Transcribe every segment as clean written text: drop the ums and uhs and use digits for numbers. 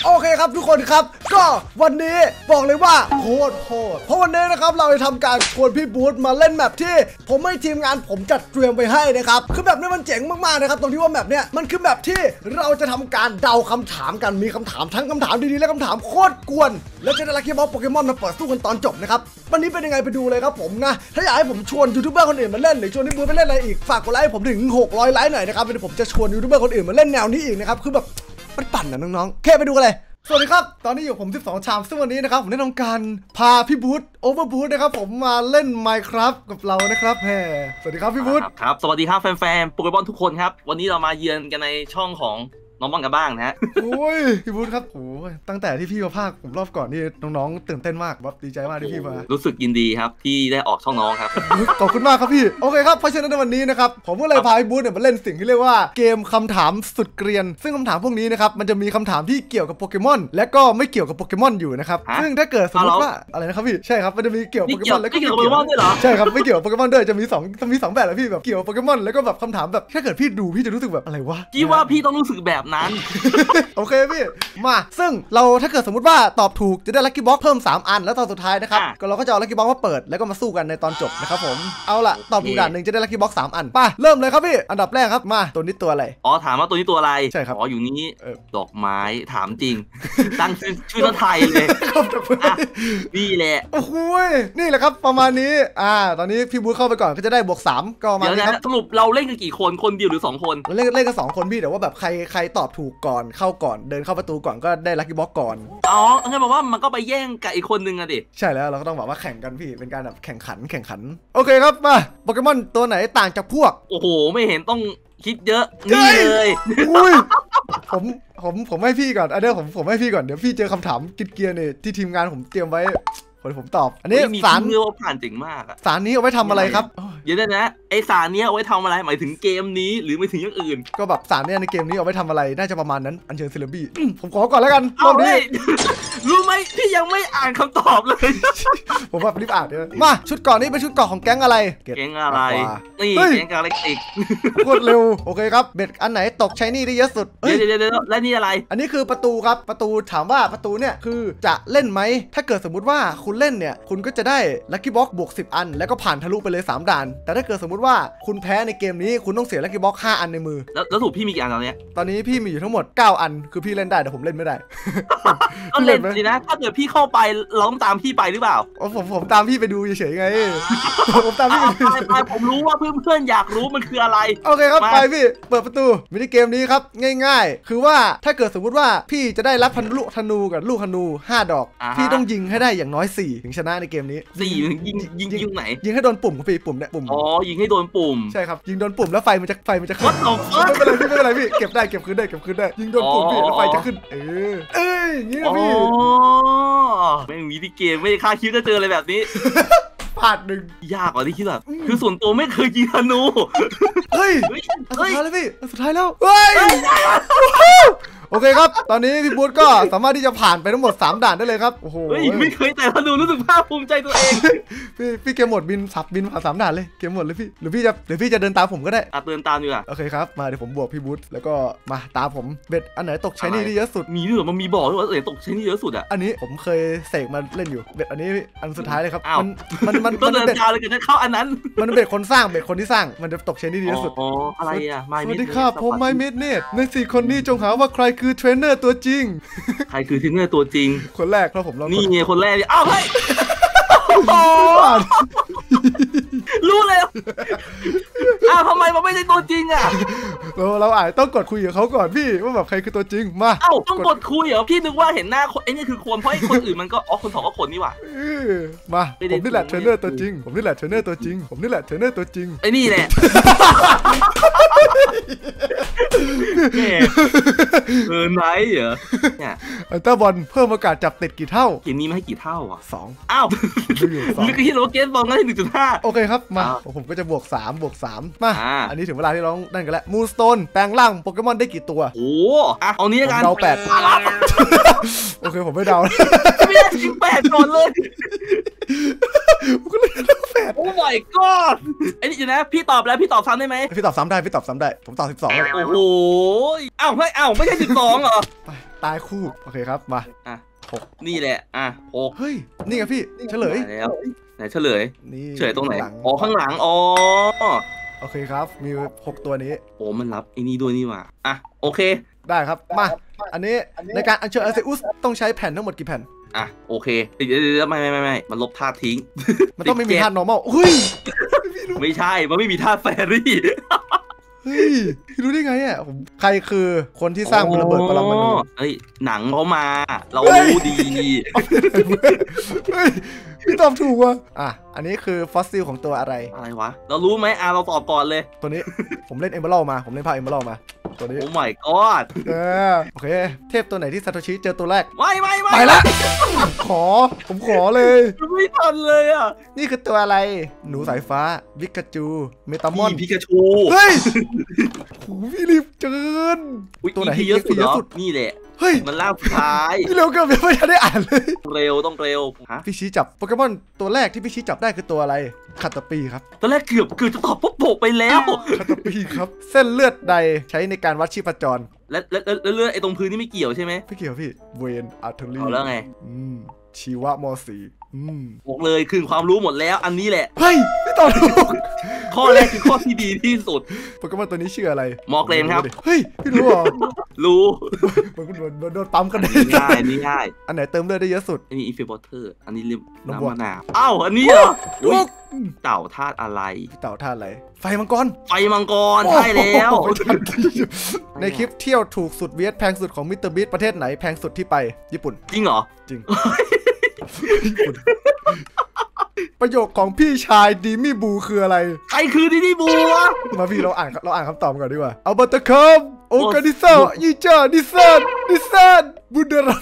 โอเคครับทุกคนครับก็วันนี้บอกเลยว่าโคตรเพราะวันนี้นะครับเราจะทำการชวนพี่บูธมาเล่นแมปที่ผมให้ทีมงานผมจัดเตรียมไปให้นะครับคือแบบนี้มันเจ๋งมากๆนะครับตรงที่ว่าแมปเนี้ยมันคือแมปที่เราจะทำการเดาคำถามกันมีคำถามทั้งคำถามดีๆและคำถามโคตรกวนแล้วจะได้ลัคกี้บ็อกโปเกมอนมาเปิดสู้กันตอนจบนะครับวันนี้เป็นยังไงไปดูเลยครับผมนะถ้าอยากให้ผมชวนยูทูบเบอร์คนอื่นมาเล่นหรือชวนพี่บูธไปเล่นอะไรอีกฝากกดไลค์ผมถึง600ไลค์หน่อยนะครับเดี๋ยวผมจะชวนยูทูบเบอร์คนอื่นมาเล่นแนวนี้อีกนะครับคือแบบปั่นนะน้องๆแค่ไปดูกันเลยสวัสดีครับตอนนี้อยู่ผม12ชามซึ่งวันนี้นะครับผมได้ทำการพาพี่บูธโอเวอร์บูธนะครับผมมาเล่น Minecraft กับเรานะครับแฮ่สวัสดีครับพี่บูธครับสวัสดีครับแฟนๆโปเกมอนทุกคนครับวันนี้เรามาเยือนกันในช่องของน้องบอลกันบ้างนะฮะโอ้ยพี่บูธครับโอ้ยตั้งแต่ที่พี่มาพากผมรอบก่อนนี่น้องๆตื่นเต้นมากแบบดีใจมากที่พี่มารู้สึกยินดีครับที่ได้ออกช่องน้องครับขอบคุณมากครับพี่โอเคครับเพราะฉะนั้นในวันนี้นะครับผมก็เลยพาพี่บูธเนี่ยมาเล่นสิ่งที่เรียกว่าเกมคำถามสุดเกรียนซึ่งคำถามพวกนี้นะครับมันจะมีคำถามที่เกี่ยวกับโปเกมอนและก็ไม่เกี่ยวกับโปเกมอนอยู่นะครับซึ่งถ้าเกิดสมมติว่าอะไรนะครับพี่ใช่ครับมันจะมีเกี่ยวกับโปเกมอนและก็ไม่เกี่ยวกับโปเกมอนด้วยเหรอใช่ครับไม่เกี่ยวกับโปเกมอนด้วยจะมี2แบบแหละพี่แบบเกี่ยวกับโปเกมอนแล้วก็แบบคำถามแบบถ้าเกิดพี่ดูพี่จะรู้สึกแบบอะไรวะพี่ว่าพี่ต้องรู้สึกแบบนั้นโอเคพี่มาซึ่งเราถ้าเกิดสมมติว่าตอบถูกจะได้ลัคกี้บ็อกเพิ่ม3อันแล้วตอนสุดท้ายนะครับก็เราก็จะเอาลัคกี้บ็อกมาเปิดแล้วก็มาสู้กันในตอนจบนะครับผมเอาล่ะตอบถูกด่านหนึ่งจะได้ลัคกี้บ็อก3อันไปเริ่มเลยครับพี่อันดับแรกครับมาตัวนี้ตัวอะไรอ๋อถามว่าตัวนี้ตัวอะไรใช่ครับอ๋ออยู่นี้ดอกไม้ถามจริงตั้งชื่อไทยเลยนี่แหละโอ้โหนี่แหละครับประมาณนี้ตอนนี้พี่บูธเข้าไปก่อนก็จะได้บวก3ก็มาครับสรุปเราเล่นกันกี่คนเดียวหรือ2คนเล่นกัน2คนพี่แต่ว่าแบบใครตอบถูกก่อนเข้าก่อนเดินเข้าประตูก่อนก็ได้ลัคกี้บ็อกก่อนอ๋องั้นแปลว่ามันก็ไปแย่งกับอีกคนนึงอะดิใช่แล้วเราก็ต้องแบบว่าแข่งกันพี่เป็นการแบบแข่งขันโอเคครับมาโปเกมอนตัวไหนต่างจากพวกโอ้โหไม่เห็นต้องคิดเยอะนี่เลยอุ้ยผมให้พี่ก่อนเดี๋ยวผมให้พี่ก่อนเดี๋ยวพี่เจอคำถามกิดเกียร์เนี่ยที่ทีมงานผมเตรียมไว้ผมตอบอันนี้สารเนื้อผ่านเจ๋งมากสารนี้เอาไว้ทำอะไรครับเดี๋ยวนะไอสารนี้เอาไว้ทำอะไรหมายถึงเกมนี้หรือไม่ถึงอย่างอื่นก็แบบสารเนี่ยในเกมนี้เอาไว้ทำอะไรน่าจะประมาณนั้นอัญเชิญซิลบี้ผมขอก่อนแล้วกันรอบนี้รู้ไหมพี่ยังไม่อ่านคำตอบเลยผมแบบรีบอ่านเดี๋ยวมาชุดเกาะนี้เป็นชุดเกาะของแก๊งอะไรแก๊งอะไรนี่แก๊งกาแล็กติกโคตรเร็วโอเคครับเบ็ดอันไหนตกใช้นี่ได้เยอะสุดเดี๋ยวและนี่อะไรอันนี้คือประตูครับประตูถามว่าประตูเนี่ยคือจะเล่นไหมถ้าเกิดสมมุติว่าคุณเล่นเนี่ยคุณก็จะได้ลัคกี้บ็อกบวก10อันแล้วก็ผ่านทะลุไปเลย3ด่านแต่ถ้าเกิดสมมุติว่าคุณแพ้ในเกมนี้คุณต้องเสียลัคกี้บ็อก5อันในมือแล้วถูกพี่มีกี่อันตอนนี้พี่มีอยู่ทั้งหมด9อันคือพี่เล่นได้แต่ผมเล่นไม่ได้ก็เล่นสินะถ้าเกิดพี่เข้าไปเราต้องตามพี่ไปหรือเปล่าผมตามพี่ไปดูเฉยๆไงผมตามพี่ไปผมรู้ว่าเพื่อนอยากรู้มันคืออะไรโอเคครับไปพี่เปิดประตูมินิเกมนี้ครับง่ายๆคือว่าถ้าเกิดสมมุติว่าพี่จะได้รับลูกธนูกับลูกธนู5ดอกพี่ต้องยิงให้ได้อย่างน้อย4ถึงชนะในเกมนี้ยิงไหนยิงให้โดนปุ่มครับพี่ปุ่มเนี่ยปุ่มอ๋อยิงให้โดนปุ่มใช่ครับยิงโดนปุ่มแล้วไฟมันจะขึ้นไม่เป็นไรพี่เก็บคืนได้ยิงโดนปุ่มพี่แล้วไฟจะขึ้นอย่างนี้นะพี่ไม่มีที่เกมไม่คาดคิดจะเจออะไรแบบนี้พลาดหนึ่งยากกว่าที่คิดแบบคือส่วนตัวไม่เคยยิงธนูเฮ้ยสุดท้ายแล้วพี่สุดท้ายแล้วโอเคครับตอนนี้พี่บูธก็สามารถที่จะผ่านไปทั้งหมด3ด่านได้เลยครับโอ้โหไม่เคยแต่ธนูรู้สึกภาคภูมิใจตัวเองพี่เกมหมดบินผ่าน3ด่านเลยเกมหมดเลยพี่หรือพี่จะเดินตามผมก็ได้เดินตามดีกว่าโอเคครับมาเดี๋ยวผมบวกพี่บูธแล้วก็มาตามผมเบ็ดอันไหนตกใช้นี่ได้เยอะสุดมีด้วยเหรอมันมีบอกด้วยว่าตกใช้นี่เยอะสุดอันนี้ผมเคยเสกมาเล่นอยู่เบ็ดอันนี้อันสุดท้ายเลยครับมันเดินยาวเลยกันจะเข้าอันนั้นมันเบ็ดคนสร้างเบ็ดคนที่สร้างมันจะตกใช้นี่เยอะสุดอ๋ออะไรสวัสดีครับผมไมเมดเนตใน4คนนี้จงหาว่าใครคือเทรนเนอร์ตัวจริงใครคือเทรนเนอร์ตัวจริงคนแรกครับผมนี่ไงคนแรกอ้าวเฮ้ยรู้เลยทำไมมันไม่ใช่ตัวจริงอ่ะเราอาจต้องกดคุยกับเขาก่อนพี่ว่าแบบใครคือตัวจริงมาต้องกดคุยเหรอพี่นึกว่าเห็นหน้าคนไอ้นี่คือคนเพราะไอ้คนอื่นมันก็คนสองก็คนนี่หว่ามาผมนี่แหละเทรนเนอร์ตัวจริงผมนี่แหละเทรนเนอร์ตัวจริงไอ้นี่แหละไหนเหรอเนี่ยอัลต้าบอลเพิ่มโอกาสจับติดกี่เท่าเกมนี้มาให้กี่เท่าอ่ะ 2 อ้าวลึกที่โลเกนบอลก็ได้ 1.5 โอเคครับมาผมก็จะบวก3มาอันนี้ถึงเวลาที่เรานั่นกันแล้วมูนสโตนแปลงร่างโปเกมอนได้กี่ตัวโอ้เอานี้กันเดา8โอเคผมไม่เดาไม่ได้จริง8ก่อนเลยผมก็เลยเดา8 โอ้ my god ไอ้นี่อยู่นะพี่ตอบแล้วพี่ตอบซ้ำได้ไหมพี่ตอบซ้ำได้ผมตอบ12เลยโอ้โหไม่ใช่12เหรอไปตายคู่โอเคครับมาอ่ะ 6 นี่แหละอ่ะ6 เฮ้ยนี่ไงพี่เฉลยมาแล้วไหนเฉลยนี่เฉลยตรงไหนลัอ๋อข้างหลังอ๋อโอเคครับมี6ตัวนี้โอ้มันรับไอ้นี่ด้วยนี่หว่าอ่ะโอเคได้ครับมาอันนี้ในการอัญเชิญอาร์เซอุสต้องใช้แผ่นทั้งหมดกี่แผ่นอ่ะโอเคเดี๋ยวไม่มันลบธาตุทิ้งมันต้องไม่มีธาตุ normal เฮ้ยไม่ใช่มันไม่มีธาตุแฟรี่เฮ้ยพี่รู้ได้ไงอ่ะผมใครคือคนที่สร้างระเบิดปรมาณูเอ้ยหนังเขามา เราเฮ้ยรู้ดีเฮ้ยพี่ตอบถูกว่ะอ่ะอันนี้คือฟอสซิลของตัวอะไรอะไรวะเรารู้ไหมเราตอบก่อนเลยตัวนี้ ผมเล่นเอเมอรัลมาผมเล่นภาคเอเมอรัลมาตัวนี้โอ้ my god โอเคเทพตัวไหนที่ซาโตชิเจอตัวแรกไม่ไปละผมขอเลยไม่ทันเลยอ่ะนี่คือตัวอะไรหนูสายฟ้าวิกาจูเมตามอนพิกาชูเฮ้ยโหพี่รีบเกินอุ๊ยตัวไหน EP เยอะสุดเยเหรอะอสุดนี่แหละเฮ้ยมันล่าสุดท้ายพี่เร็วเกินไม่ทันได้อ่านเลยต้องเร็วฮะพี่ชี้จับโปเกมอนตัวแรกที่พี่ชี้จับได้คือตัวอะไรคาตาปีครับตอนแรกเกือบจะตอบปุ๊บโผล่ไปแล้วคาตาปีครับ เส้นเลือดใดใช้ในการวัดชีพจรและเรื่องไอ้ตรงพื้นนี่ไม่เกี่ยวใช่ไหมพี่เกี่ยวพี่เวนอาร์เทอรี่เอาแล้วไงชีวะมสีบอกเลยคืนความรู้หมดแล้วอันนี้แหละเฮ้ยพี่ตอบถูกข้อแรกคือข้อที่ดีที่สุดโปเกมอนตัวนี้ชื่ออะไรมอร์เกรนครับเฮ้ยพี่รู้เหรอรู้มันโดนปั๊มกันได้ง่ายนี่ง่ายอันไหนเติมเลือดได้เยอะสุดอันนี้อีฟิบอเตอร์อันนี้ลิมน้ำบัวน้ำมะนาวอ้าวอันนี้เหรอถูอุ๊ยกเต่าธาตุอะไรพี่เต่าท่าอะไรไฟมังกรไฟมังกรใช่แล้วโอ้โหทันทีในคลิปเที่ยวถูกสุดเวียดแพงสุดของมิสเตอร์บีสประเทศไหนแพงสุดที่ไปญี่ปุ่นจริงเหรอจริง ประโยคของพี่ชายดีมี่บูคืออะไรใครคือที่นี่บัวมาพี่เราอ่านคำตอบก่อนดีกว่าอัลเบอร์ตคัมโอกาดิเซอร์ยี่เจอร์ดิซันบุดรา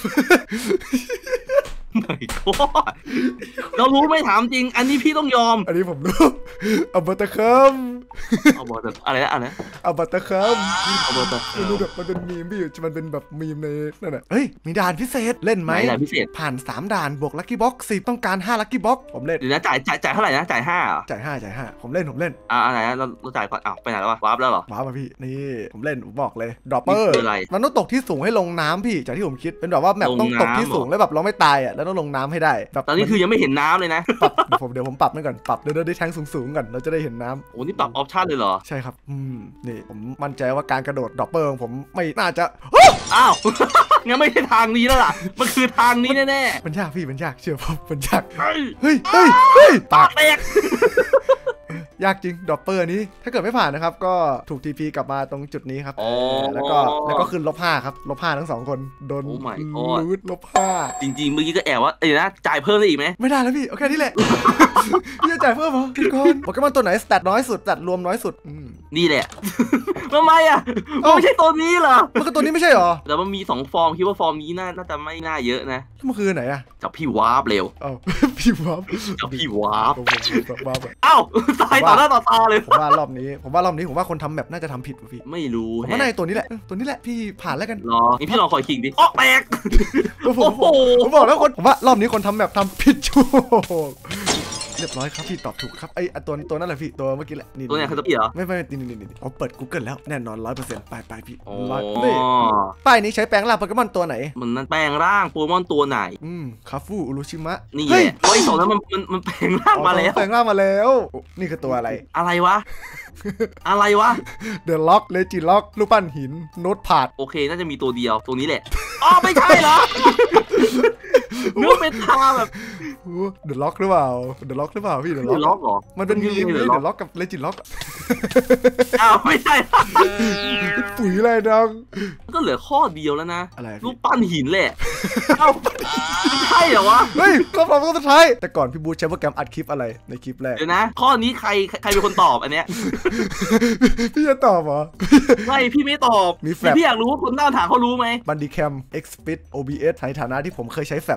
ไม่ก็เรารู้ไหม่ถามจริง อันนี้พี่ต้องยอมอันนี้ผมรู้อัลเบอร์ตคัมเอาบอกแบบอะไรนะอันนั้นอัลเบอร์ตคัมเอาบอกแบบมันดูแบบมันเป็นมีมพี่มันเป็นแบบมีมในนั่นแหละเฮ้ยมีด่านพิเศษเล่นไหมไหนพิเศษผ่าน3ด่านบวกลัคกี้บ็อกซ์10ต้องการ5ลัคกี้บ็อกซ์ผมเล่นเดี๋ยวนะจ่ายเท่าไหร่นะจ่าย5เหรอจ่าย5ผมเล่นอันไหนนะเราจ่ายก่อนอ้าวไปไหนแล้ววะวาร์ปแล้วเหรอว้าวมาพี่นี่ผมเล่นผมบอกเลยดรอปเปอร์นี่คืออะไรมันต้องตกที่สูงให้ลงน้ำพี่จากที่ผมคิดเป็นแบบว่าแมปลงต้องตกที่น้ำสูงแล้วแบบเราไม่ตายอ่ะแล้วต้องลงน้ำให้ได้แบบตอนนี้คือยังไม่เห็นน้ำเลยนะปรับเดี๋ยวผมปรับมันก่อนปรับเดี๋ยวได้แทงสูงก่อนเราจะได้เห็นน้ำโอ้นี่ปรับออปชั่นเลยเหรอใช่ครับนี่ผมมั่นใจว่าการกระโดดดรอปเปอร์ของผมไม่น่าจะอ้าว งั้นไม่ใช่ทางนี้แล้วล่ะ มันคือทางนี้แน่มันยากพี่มันยากเชื่อผมมันยากๆเฮ้ยเฮ้ยปาปาก กแตกยากจริงดรอปเปอร์นี้ถ้าเกิดไม่ผ่านนะครับก็ถูกทีพีกลับมาตรงจุดนี้ครับอ๋อแล้วก็ขึ้น-5ครับ-5ทั้ง2คนโดนโอ้ my god รูด-5 จริงๆเมื่อกี้ก็แอบว่านะจ่ายเพิ่มได้อีกไหมไม่ได้แล้วพี่โอเคนี่แหละ พี่จะจ่ายเพิ่มเหรอพี่ก่อนโปเกมอนตัวไหนสแตทน้อยสุดสแตทรวมน้อยสุดนี่แหละ ทำไมอ่ะเอ้าไม่ใช่ตัวนี้เหรอมันก็ตัวนี้ไม่ใช่เหรอแต่มันมี2ฟอร์มคิดว่าฟอร์มนี้น่าจะไม่น่าเยอะนะแล้วมันคือไหนอะจับพี่วาร์ปเร็วเอ้า พี่วับจับพี่วาร์ปผมวับอะอ้าวตายต่อหน้าต่อตาเลยผมว่ารอบนี้ผมว่าคนทำแบบน่าจะทำผิดว่ะพี่ไม่รู้ผมแฮะว่าในตัวนี้แหละพี่ผ่านแล้วกันรอนี่พี่ลองคอยคิงดิอ้อแตกผมโอ้โหบอกแล้วผมว่ารอบนี้คนทำแบบทำผิดชัวร์เรียบร้อยครับพี่ตอบถูกครับไอ้ตัวนั่นแหละพี่ตัวเมื่อกี้แหละตัวเนี้ยคือตัวพี่เหรอไม่นี่เอาเปิด Google แล้วแน่นอน 100%ไปพี่อ๋อนี่ป้ายนี้ใช้แปลงร่างโปเกมอนตัวไหนมันนั่นแปลงร่างโปเกมอนตัวไหนคาฟูอุรุชิมะนี่แหเฮ้ยละไอ้สองนั้นมันแปลงร่างมาแล้วแปลงร่างมาแล้วโอ้นี่คือตัวอะไรอะไรวะ อะไรวะเดอะล็อกเลจิล็อกรูปปั้นหินโน้ตพาดโอเคน่าจะมีตัวเดียวตัวนี้แหละอ๋อไม่ใช่เหรอเนื้อเป็นทาแบบเดอะล็อกหรือเปล่าเดอะล็อกหรือเปล่าพี่เดอะคือล็ล็ออกกเหรอมันเป็นมีมเดเลยอะเดล็อกอะล็อกกับเลจิล็อกอ้าวไม่ใช่ปุ๋ยอะไรดังก็เหลือข้อเดียวแล้วนะอะไรรูพี่ปปั้นหินแหละเอ้าไม่ใช่เหรอวะเฮ้ยรอบก็สุดท้ายแต่ก่อนพี่บูธใช้โปรแกรมอัดคลิปอะไรในคลิปแรกเดี๋ยวนะ ข้อนี้ใครเป็นคนตอบอันเนี้ยพี่จะตอบเหรอไม่พี่ไม่ตอบมีแฟลชพี่อยากรู้ว่าคนหน้าถามเขารู้ไหมบันดีแคม Xpit OBS ในฐานะที่ผมเคยใช้แฟลช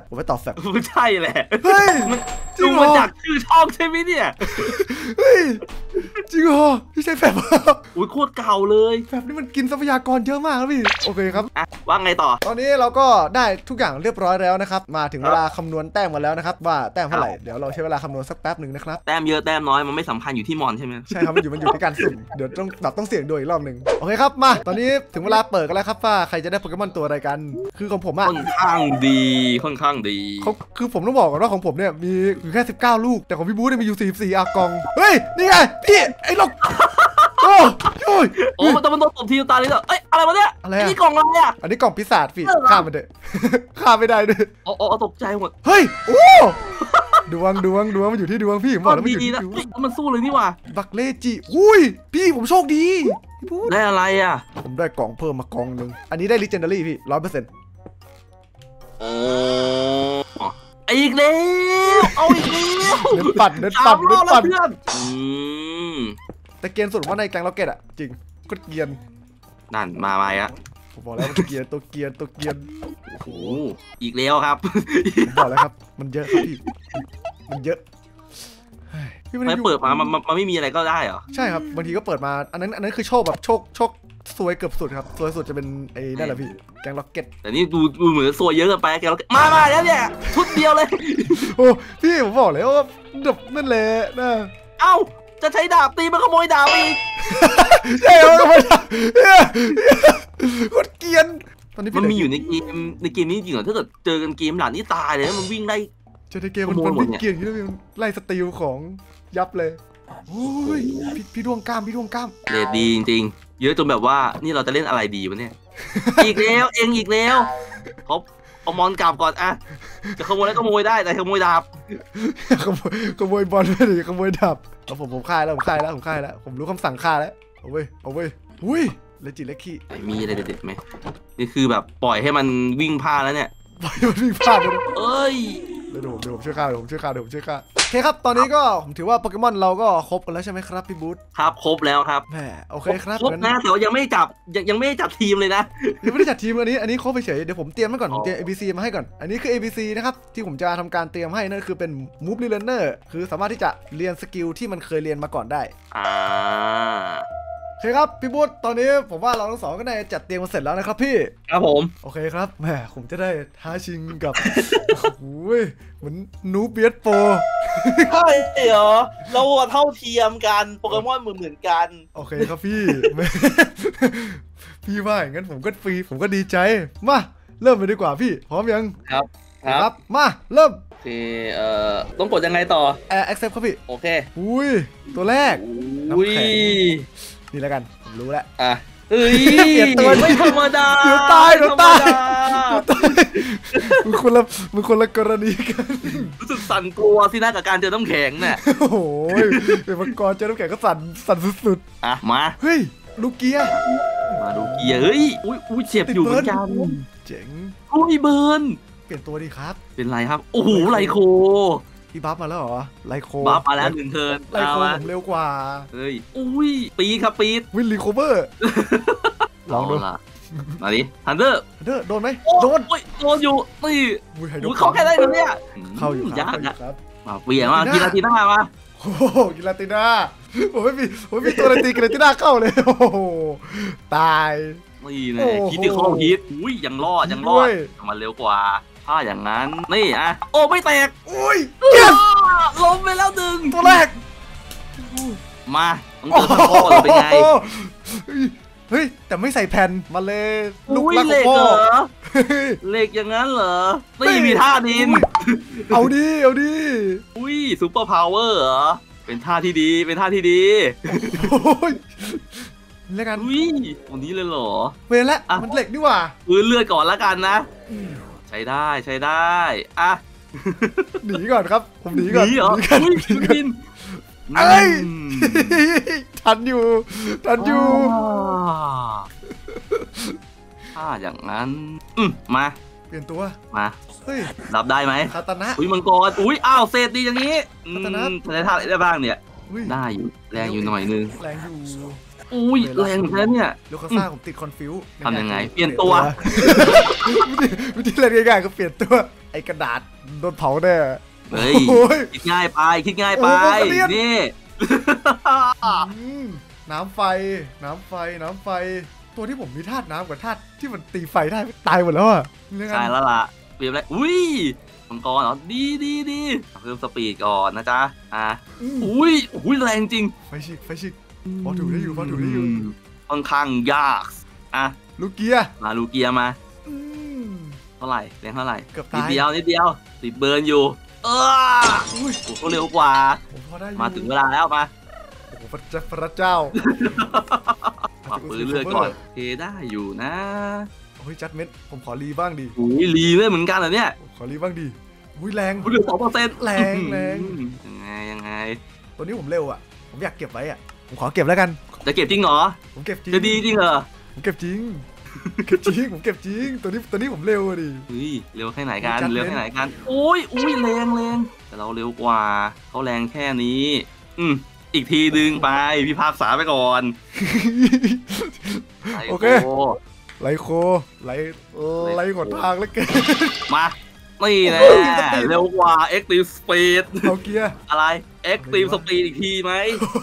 ผมไม่ตอบแฟบไม่ใช่แหละเฮ้ยจริดูงเหรมาอจากชื่อช่องใช่ไหมเนี่ยเฮ้ยจริงเหรอพี่ใช่แฟบอุ้ยโคตรเก่าเลยแฟบนี่มันกินทรัพยากรเยอะมากครับพี่โอเคครับอ่ะว่าไงต่อตอนนี้เราก็ได้ทุกอย่างเรียบร้อยแล้วนะครับมาถึงเวลาคำนวณแต้มกันแล้วนะครับว่าแต้มเท่าไหร่เดี๋ยวเราใช้เวลาคำนวณสักแป๊บหนึ่งนะครับแต้มเยอะแต้มน้อยมันไม่สำคัญอยู่ที่มอนใช่ไหมใช่ครับมันอยู่ที่การสุ่มเดี๋ยวต้องเสี่ยงโดยอีกรอบหนึ่งโอเคครับมาตอนนี้ถึงเวลาเปิดกันแล้วครับว่าใครจะได้โปเกมอนตัวอะไรกันคือของผมอะค่อนข้างดีค่อนข้างดีคือผมต้องบอกก่อนว่าของผมเนี่ยมีอยู่แค่19ลูกแต่ของพี่บู๊เนี่ยมีอยู่44อากองเฮ้ยนี่ไงพี่ไอ้ลูกโอ้ยโอ้แต่มันโดนตบทีตาเลยเหรอเอ้ยอะไรวะเนี่ยอะไรอะนี่กล่องอะไรอ่ะอันนี้กล่องปีศาจพี่ข้ามมันเถอะ ข้ามไม่ได้ด้วยโอ้ตกใจหมดเฮ้ยโอ้ดวงมันอยู่ที่ดวงพี่ผมบอกแล้วมันอยู่ดีที่นะดวงเฮ้ยมันสู้เลยนี่หว่าบักเลจิอุ้ยพี่ผมโชคดีพี่พูดได้อะไรอ่ะผมได้กล่องเพิ่มมากล่องหนึ่งอันนี้ได้ legendary พี่100% โอ้อีกแล้วเอาอีกแล้วเน้นปั่นสามรอบแล้วเพื่อนมแต่เกียนสุดว่าในแกงล็อกเก็ตอะจริงก็เกียนนั่นมาอ่ะผมบอกแล้วมันเกียนตัวเกียนโอ้โหโอ้อีกแล้วครับผมบอกแล้วครับมันเยอะครับพี่มันเยอะเฮ้ยพี่ไม่ไม่ได้อยู่เปิดมามันไม่มีอะไรก็ได้เหรอใช่ครับบางทีก็เปิดมาอันนั้นคือโชคแบบโชคสวยเกือบสุดครับสวยสุดจะเป็นไอ้นั่นแหละพี่แกงล็อกเก็ตแต่นี่ดูเหมือนซวยเยอะเกินไปแกเรามาแล้วเนี่ยชุดเดียวเลยโอ้พี่ผมบอกเลยว่าแบบนั่นแหละนะเอ้าจะใช้ดาบตีมันขโมยดาบอีกใช่ครับไม่ใช่โคตรเกรียนตอนนี้มันพี่มีอยู่ในเกมนี้จริงเหรอถ้าเกิดเจอกันเกมหลังนี่ตายเลยนะมันวิ่งได้เจอในเกมมันวิ่งเกรียนอย่างนี้แล้วมันไล่สติลของยับเลยโอ้ยพี่ดวงกล้ามเรทดีจริงๆเยอะจนแบบว่านี่เราจะเล่นอะไรดีวะเนี่ย อีกแล้วเองอีกแล้วเขาเอามอนกลับก่อนอะจะขโมยแล้วขโมยได้แต่ขโมยดาบขโมยบอลไม่ดีขโมยดับเอาผมฆ่าแล้วผมรู้คำสั่งฆ่าแล้วเอาเว้ยอุ้ยเลจิเล็กขี้มีอะไรเด็ดๆไหมนี่คือแบบปล่อยให้มันวิ่งพลาดแล้วเนี่ยปล่อยมันวิ่งพลาดเลยเอ้ยเดี๋ยวผมช่วยฆ่าโอเคครับตอนนี้ก็ผมถือว่าโปเกมอนเราก็ครบกันแล้วใช่ไหมครับพี่บูธครับครบแล้วครับแหมโอเคครับครบนะแต่ว่ายังไม่ได้จับยังไม่ได้จับทีมเลยนะยังไม่ได้จัดทีมอันนี้ครบไปเฉยเดี๋ยวผมเตรียมไว้ก่อนผมเตรียม ABC มาให้ก่อนอันนี้คือ ABC นะครับที่ผมจะทำการเตรียมให้นั่นคือเป็น Move Learner คือสามารถที่จะเรียนสกิลที่มันเคยเรียนมาก่อนได้อ่าโอเคครับพี่บูธตอนนี้ผมว่าเราทั้งสองก็ได้จัดเตรียมมาเสร็จแล้วนะครับพี่ครับผมโอเคครับแหมผมจะได้ท้าชิงกับ โอ้ยเหมือนนูเบียสโปใช่เหรอเราเท่าเทียมกันโปเกมอนเหมือนกันโอเคครับพี่ พี่ว่าอย่างนั้นผมก็ฟรีผมก็ดีใจมาเริ่มไปดีกว่าพี่พร้อมยังครับมาเริ่มโอเคต้องกดยังไงต่อ accept ครับพี่โอเคอุ้ยตัวแรกอุ้ยน้ำแข็ง นี่แล้วกันผมรู้แล้วอ่ะเอ้ยเปลี่ยนตัวไม่ธรรมดาเดี๋ยวตายไม่ธรรมดามันคนละกรณีกันรู้สึกสั่นกลัวสินะกับการเจอน้ำแข็งเนี่ยโอ้โหเป็นมังกรเจอน้ำแข็งก็สั่นสุดอ่ะมาๆเฮ้ยลูกเกียร์มาดูเกียร์เฮ้ยอุ้ยเจ็บอยู่เหมือนกันเจ๋งอุ้ยเบิร์นเปลี่ยนตัวดีครับเป็นไรครับโอ้โหไลโคพี่บัฟมาแล้วเหรอไลโคบัฟมาแล้ว1 เทิร์นไลโคเอาผมเร็วกว่าเฮ้ยอุ้ยปีดครับปีดวินรีโคเวอร์ ลองดูเาล่ะมาดิฮันเดอร์เดอโดนไหมโดโดนนโดนอยู่นี่อุ้ยอุ้ยเขาแค่ได้เลยเนี่ยเข้าอยู่ครับยากเข้าอยู่นะครับ มามาเปลี่ยนมากีฬาทีหน้ามาโอ้โหกิลาติน่าผมไม่มีตัวอะไรตีกิลาติน่าเข้าเลยโอ้โหตายนี่แน่โอ้โหคิดที่เขาฮิตอุ้ยยังรอดด้วยมันเร็วกว่าถ้าอย่างนั้นนี่อ่ะโอ้ไม่แตกอุ้ยเจ็บล้มไปแล้วหนึ่งตัวแรกมาต้องเจอพันพ่อเราเป็นไงโอ้โหเฮ้ยแต่ไม่ใส่แผ่นมาเลยลูกอุ้ยรักเหของล็กพ่อเหรอเฮ้ยเหล็กอย่างนั้นเหรอนี่มีท่าดินเอาดิอุ้ยซูเปอร์พาวเวอร์เหรอเป็นท่าที่ดีเป็นท่าที่ดีโอ้ยแล้วกันอุ้ยวันนี้เลยเหรอเวรละอ่ะมันเหล็กนี่หว่าพื้นเลือดก่อนละกันนะ ใช้ได้อ่ะหนีก่อนครับผมหนีก่อนหนีเหรอหนีก่อนอุ้ยหนีก่อนบินเอ้ยอืมทันอยู่ถ้าอย่างนั้นมาเปลี่ยนตัวมาเฮ้ยรับได้ไหมคาตานะอุ้ยมังกรอุ้ยอ้าวเศษดีอย่างนี้พัฒนาใช้ท่าอะไรได้บ้างเนี่ยอุ้ยได้อยู่แรงอยู่หน่อยนึงแรงอยู่อุ้ยแรงเหมือนกันเนี่ยลูกค้าซ่าผมติดคอนฟิวทำยังไงเปลี่ยนตัววิธีเล่นง่ายๆก็เปลี่ยนตัวอ้กระดาษโดนเผาแน่เฮ้ยโอ้ยคิดง่ายไปคิดง่ายไปโอ้โหกระเรียนนี่อืมน้ำไฟน้ำไฟน้ำไฟ ตัวที่ผมมีธาตุน้ำกับธาตุที่มันตีไฟได้ตายหมดแล้วอ่ะเรื่องใช่แล้วล่ะเปลี่ยนอะไรอุ้ยมังกรเหรอดีเพิ่มสปีดก่อนนะจ๊ะอุ้ยแรงจริงไฟชิกพอถูกได้อยู่พอถูกได้อยู่ค่อนข้างยากอ่ะลูกเกียร์มาลูเกียมาอืมเท่าไหร่แรงเท่าไหร่เกือบนิดตายเดียวติดเบิร์นอยู่อุ้ยโอ้โหเร็วกว่าผมพอได้อยู่มาถึงเวลาแล้วมาโอ้โหพระเจ้าปรับปืนเลือดก่อนเทได้อยู่นะโอ้ยจัดเม็ดผมขอรีบ้างดิอุ้ยรีเลยเหมือนกันเหรอเนี่ยขอรีบ้างดิอุ้ยแรงอุ้ยเหลือ2% แรงยังไงตัวนี้ผมเร็วอ่ะผมอยากเก็บไว้อ่ะผมขอเก็บแล้วกันจะเก็บจริงเหรอผมเก็บจริงจะดีจริงเหรอผมเก็บจริงผมเก็บจริงตัวนี้ผมเร็วอะดิเฮ้ยเร็วแค่ไหนกันจัดเลยเร็วแค่ไหนกันโอ้ยแรงแต่เราเร็วกว่าเขาแรงแค่นี้อีกทีดึงไปพี่ภาคษาไปก่อนโอเคไหลโคไหลหดทางแล้วเกินมานี่แน่เร็วกว่า Active Speed เอาเกียร์อะไร Active Speed อีกทีไหม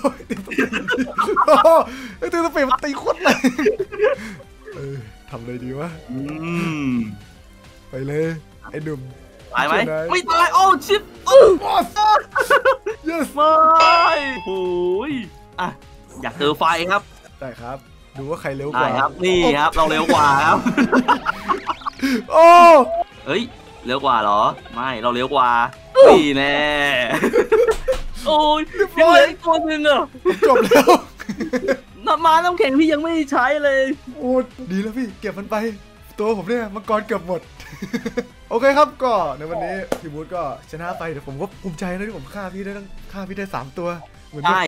ไอ้ตัวสเปรย์มันตีโคตรเลยทำเลยดีวะไปเลยไอ้หนุ่มตายไหมไม่ตายโอ้ชิปบอส yes ไม่โอ้ยอ่ะอยากเจอไฟครับได้ครับดูว่าใครเร็วกได้ว่าครับนี่ครับเราเร็วกว่าครับโอ้เฮ้ยเร็วกว่าเหรอไม่เราเร็วกว่านี่แน่โอ้ยยังเหลืออีกตัวหนึ่งอ่ะจบแล้วน้ำแข็งพี่ยังไม่ใช้เลยโอ้ดีแล้วพี่เก็บมันไปตัวผมเนี่ยมังกรเกือบหมด โอเคครับก็ในวันนี้พี่บูธก็ชนะไปแต่ผมก็ภูมิใจนะที่ผมฆ่าพี่ได้3 ตัวเหมือนใช่